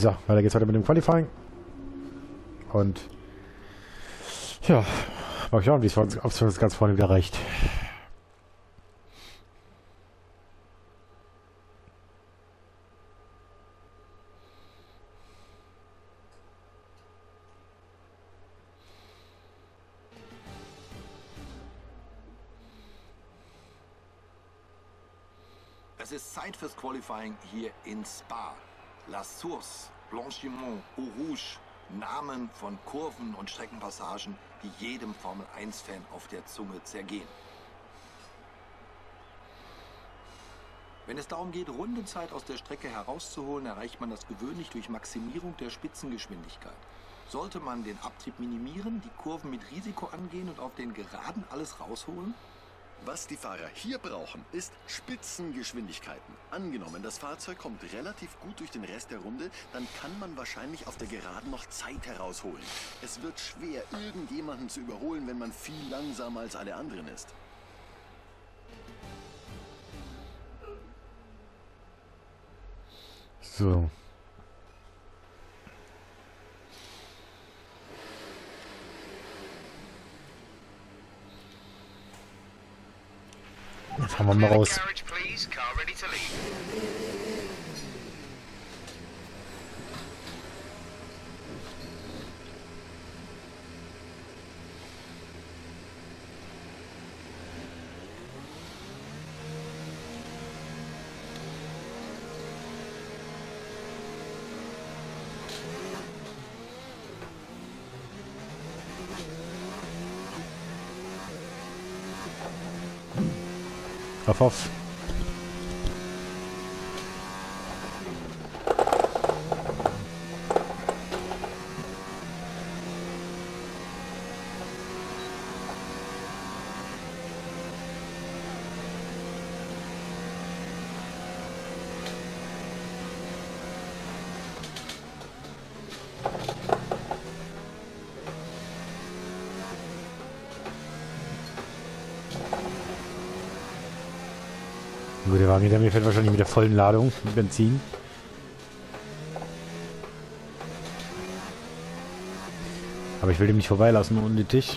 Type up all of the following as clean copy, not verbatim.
So, weiter geht's weiter mit dem Qualifying. Und ja, mal schauen, wie es uns ganz vorne wieder reicht. Es ist Zeit fürs Qualifying hier in Spa. La Source, Blanchimont, Eau Rouge. Namen von Kurven und Streckenpassagen, die jedem Formel-1-Fan auf der Zunge zergehen. Wenn es darum geht, Rundenzeit aus der Strecke herauszuholen, erreicht man das gewöhnlich durch Maximierung der Spitzengeschwindigkeit. Sollte man den Abtrieb minimieren, die Kurven mit Risiko angehen und auf den Geraden alles rausholen? Was die Fahrer hier brauchen, ist Spitzengeschwindigkeiten. Angenommen, das Fahrzeug kommt relativ gut durch den Rest der Runde, dann kann man wahrscheinlich auf der Geraden noch Zeit herausholen. Es wird schwer, irgendjemanden zu überholen, wenn man viel langsamer als alle anderen ist. So. Jetzt haben wir mal raus. Auf. Gut, der Wagen hinter mir fährt wahrscheinlich mit der vollen Ladung mit Benzin. Aber ich will dem nicht vorbeilassen unnötig.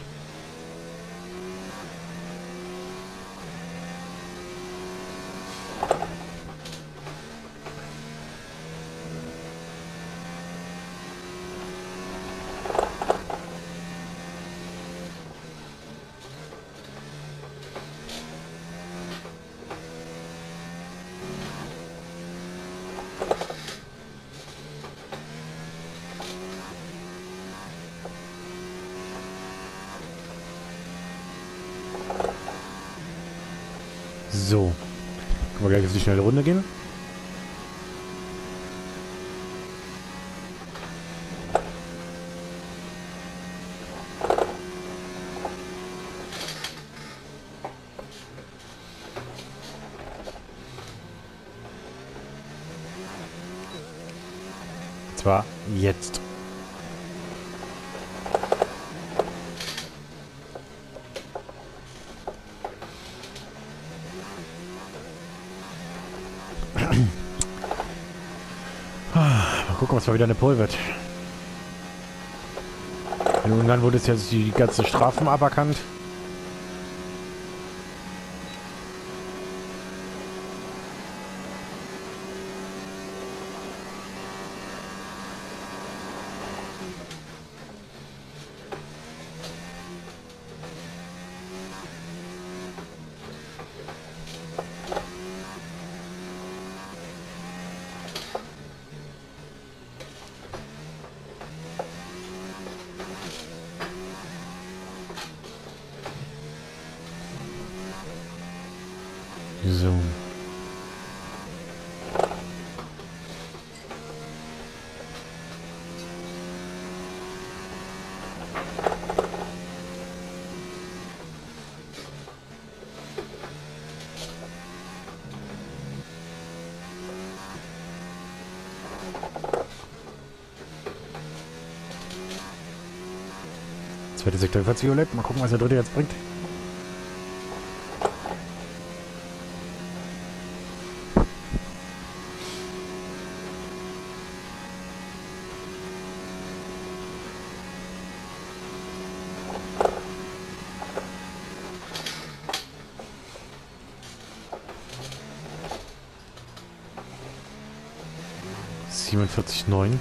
So. Können wir gleich auf die schnelle Runde gehen. Und zwar jetzt. Mal gucken, was mal wieder eine Pole wird. In Ungarn wurde es jetzt die ganzen Strafen aberkannt. So. Zweite Sektor ebenfalls violett. Mal gucken, was der dritte jetzt bringt. 47,9.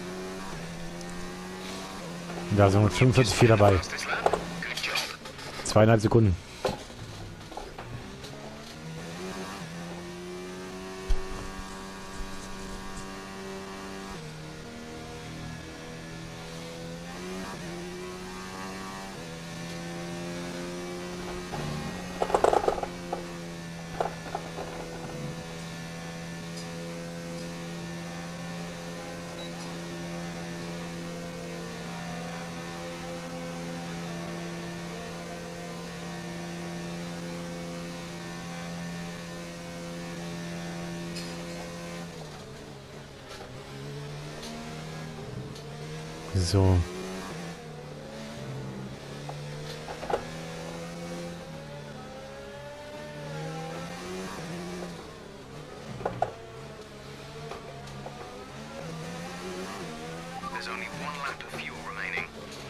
Da sind wir 45,4 dabei. 2,5 Sekunden. So. There's only one lap of fuel remaining.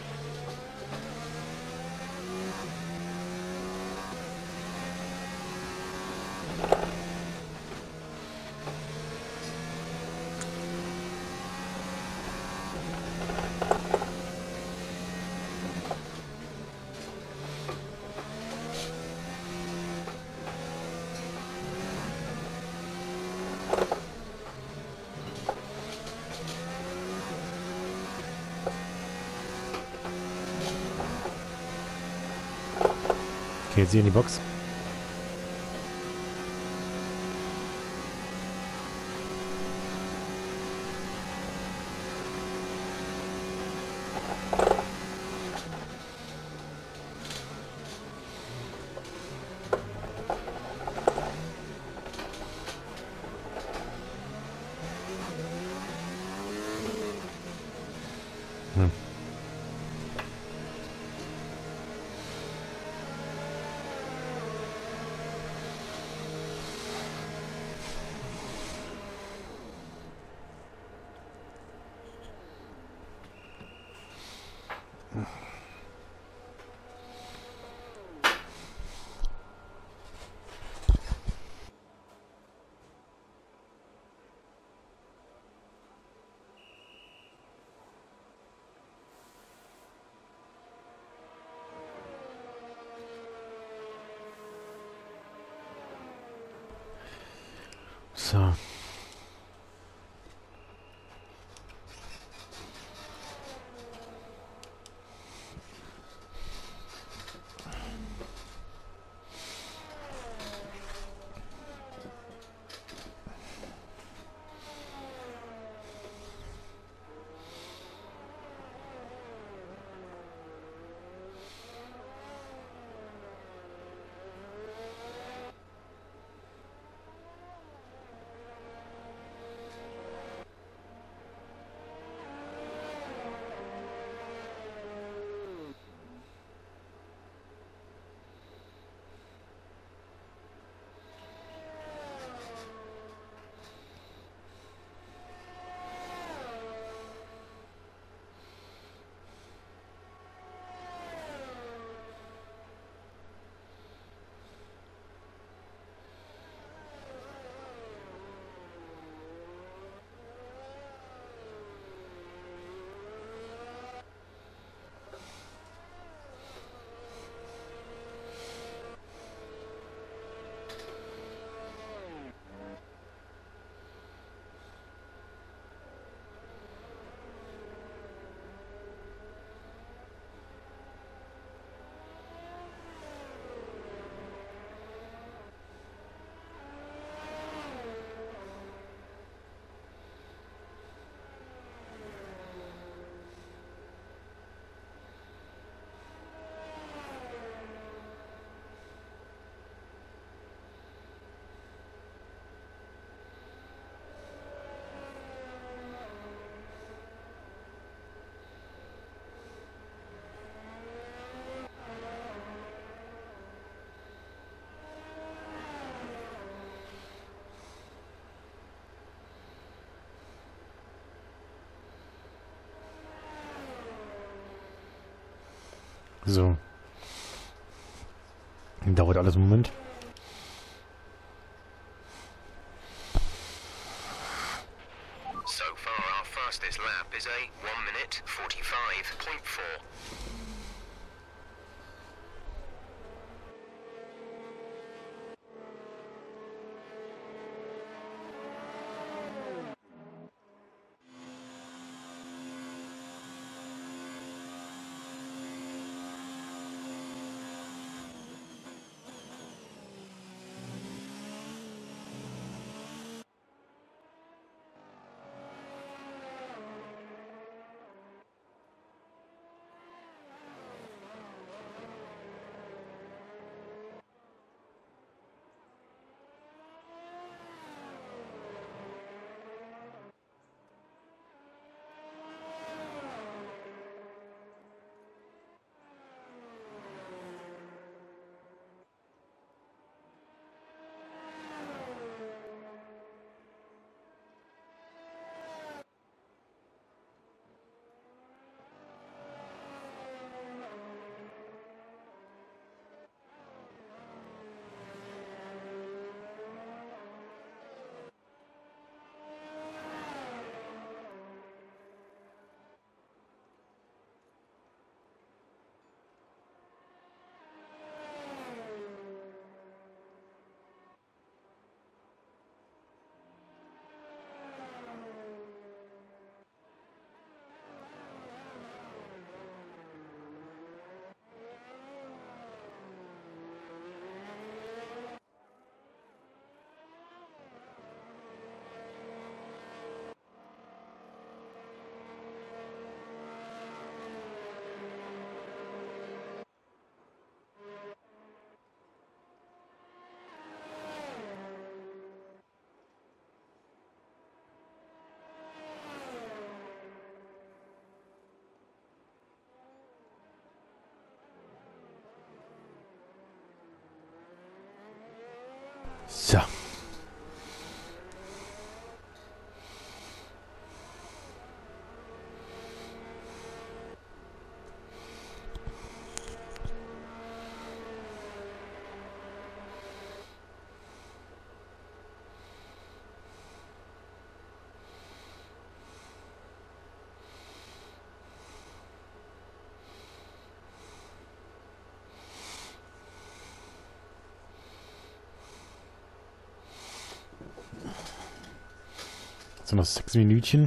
Okay, jetzt hier in die Box. So. So. Dauert alles einen Moment. So far, 4. So. So, noch 6 Minütchen.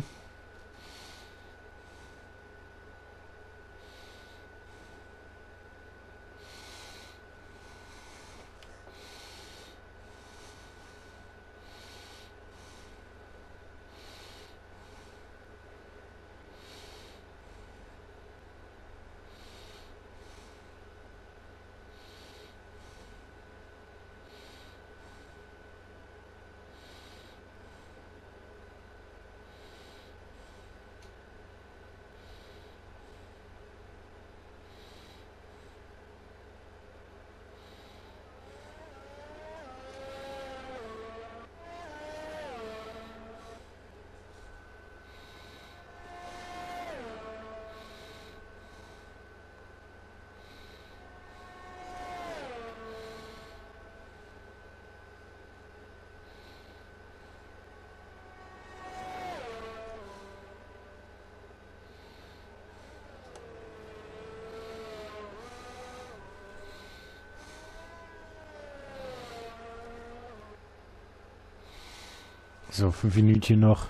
So, 5 Minütchen noch.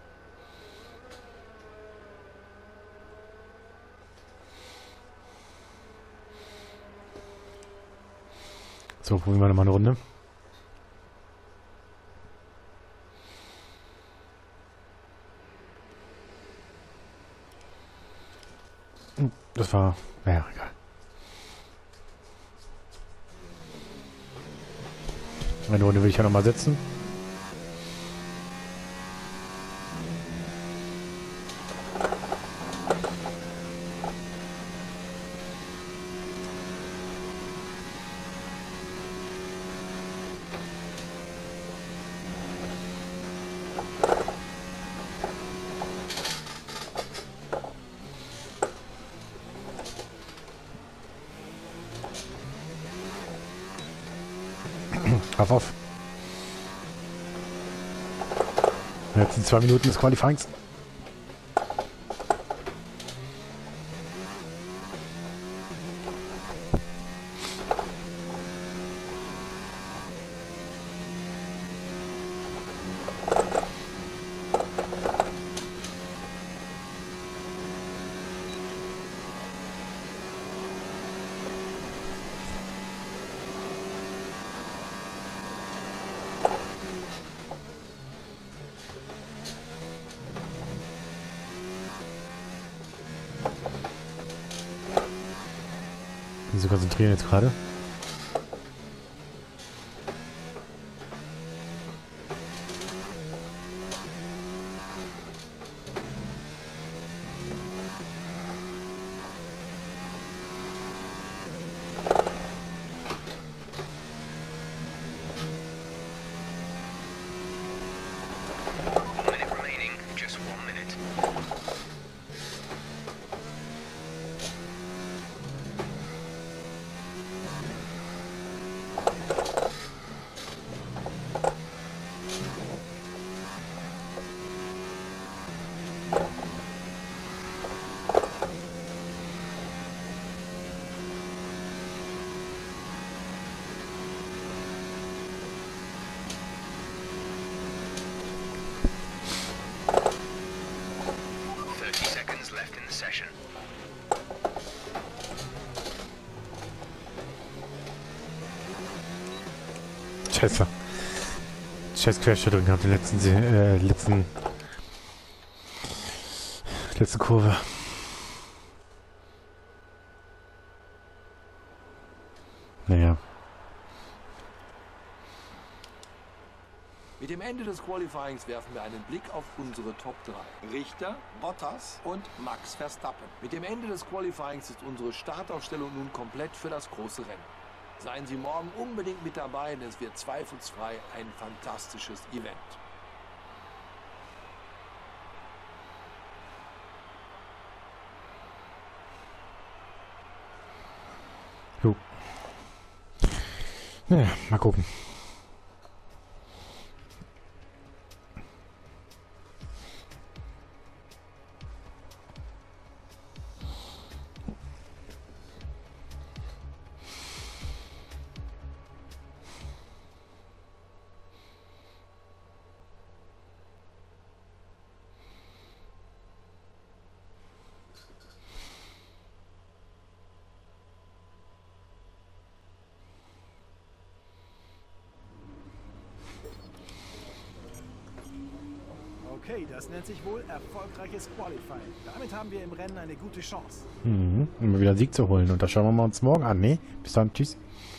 So, probieren wir nochmal eine Runde. Das war... Naja, egal. Eine Runde will ich ja nochmal setzen. Auf. Jetzt sind 2 Minuten des Qualifyings. Nicht so konzentrieren jetzt gerade. Minute remaining. Just 1 minute. Left in the session. Scheiße. Scheiß Querschüttung gehabt in der letzten Kurve. Naja. Mit dem Ende des Qualifyings werfen wir einen Blick auf unsere Top 3. Richter, Bottas und Max Verstappen. Mit dem Ende des Qualifyings ist unsere Startaufstellung nun komplett für das große Rennen. Seien Sie morgen unbedingt mit dabei, denn es wird zweifelsfrei ein fantastisches Event. Jo. Naja, mal gucken. Okay, das nennt sich wohl erfolgreiches Qualifying. Damit haben wir im Rennen eine gute Chance. Um mal wieder einen Sieg zu holen. Und das schauen wir uns morgen an. Ne? Bis dann. Tschüss.